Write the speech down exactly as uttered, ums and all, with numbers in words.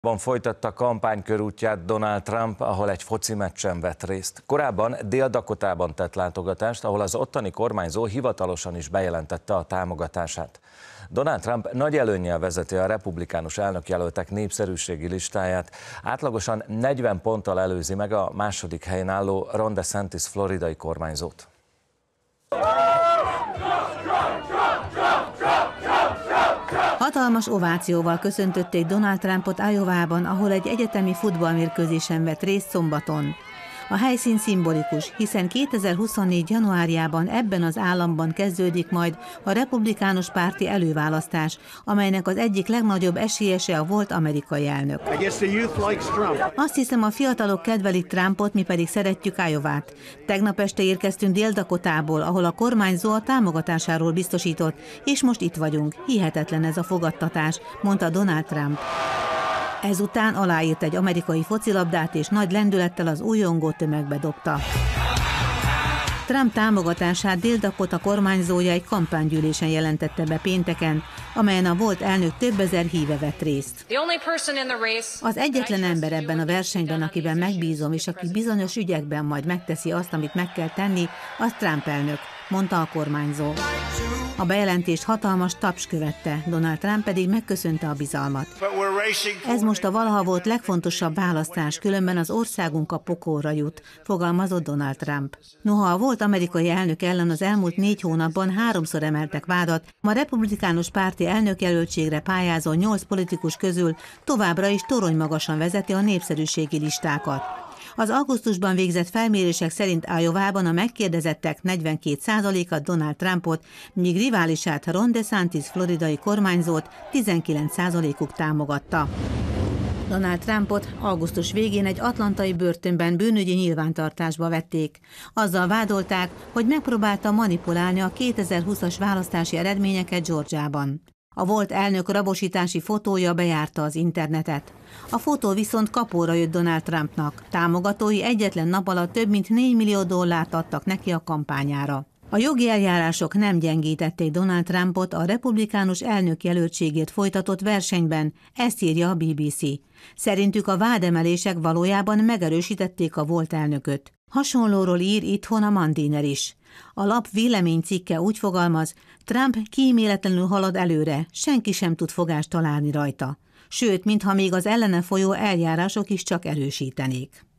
Van folytatta a kampánykörútját Donald Trump, ahol egy foci meccsen vett részt. Korábban Dél-Dakotában tett látogatást, ahol az ottani kormányzó hivatalosan is bejelentette a támogatását. Donald Trump nagy előnnyel vezeti a republikánus elnökjelöltek népszerűségi listáját. Átlagosan negyven ponttal előzi meg a második helyen álló Ron DeSantis floridai kormányzót. Hatalmas ovációval köszöntötték Donald Trumpot Iowában, ahol egy egyetemi futballmérkőzésen vett részt szombaton. A helyszín szimbolikus, hiszen kétezer-huszonnégy. januárjában ebben az államban kezdődik majd a republikánus párti előválasztás, amelynek az egyik legnagyobb esélyese a volt amerikai elnök. Azt hiszem, a fiatalok kedvelik Trumpot, mi pedig szeretjük Iowát. Tegnap este érkeztünk Dél-Dakotából, ahol a kormányzó a támogatásáról biztosított, és most itt vagyunk. Hihetetlen ez a fogadtatás, mondta Donald Trump. Ezután aláírt egy amerikai focilabdát, és nagy lendülettel az újongó tömegbe dobta. Trump támogatását Dél-Dakota kormányzója egy kampánygyűlésen jelentette be pénteken, amelyen a volt elnök több ezer híve vett részt. Az egyetlen ember ebben a versenyben, akiben megbízom, és aki bizonyos ügyekben majd megteszi azt, amit meg kell tenni, az Trump elnök, mondta a kormányzó. A bejelentést hatalmas taps követte, Donald Trump pedig megköszönte a bizalmat. Ez most a valaha volt legfontosabb választás, különben az országunk a pokolra jut, fogalmazott Donald Trump. Noha a volt amerikai elnök ellen az elmúlt négy hónapban háromszor emeltek vádat, a republikánus párti elnökjelöltségre pályázó nyolc politikus közül továbbra is toronymagasan vezeti a népszerűségi listákat. Az augusztusban végzett felmérések szerint Iowában a megkérdezettek negyvenkét százaléka Donald Trumpot, míg riválisát Ron DeSantis floridai kormányzót tizenkilenc százalékuk támogatta. Donald Trumpot augusztus végén egy atlantai börtönben bűnügyi nyilvántartásba vették. Azzal vádolták, hogy megpróbálta manipulálni a kétezer-húszas választási eredményeket Georgiában. A volt elnök rabosítási fotója bejárta az internetet. A fotó viszont kapóra jött Donald Trumpnak. Támogatói egyetlen nap alatt több mint négy millió dollárt adtak neki a kampányára. A jogi eljárások nem gyengítették Donald Trumpot a republikánus elnök jelöltségét folytatott versenyben, ezt írja a bé bé cé. Szerintük a vádemelések valójában megerősítették a volt elnököt. Hasonlóról ír itthon a Mandiner is. A lap véleménycikke úgy fogalmaz, Trump kíméletlenül halad előre, senki sem tud fogást találni rajta. Sőt, mintha még az ellene folyó eljárások is csak erősítenék.